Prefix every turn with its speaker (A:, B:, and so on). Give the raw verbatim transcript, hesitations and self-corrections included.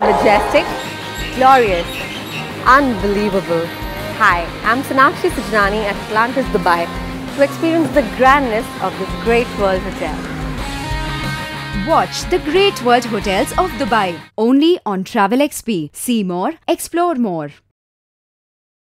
A: Majestic, glorious, unbelievable. Hi, I'm Sonakshi Sujnani at Atlantis, Dubai to experience the grandness of this great world hotel.
B: Watch the Great World Hotels of Dubai only on Travelxp. See more, explore more.